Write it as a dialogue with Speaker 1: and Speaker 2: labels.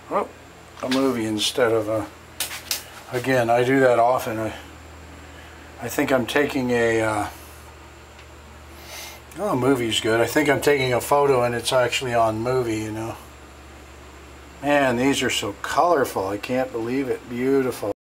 Speaker 1: oh, a movie instead of a, again, I do that often. I think I'm taking a, oh, a movie's good. I think I'm taking a photo and it's actually on movie, you know. Man, these are so colorful. I can't believe it. Beautiful.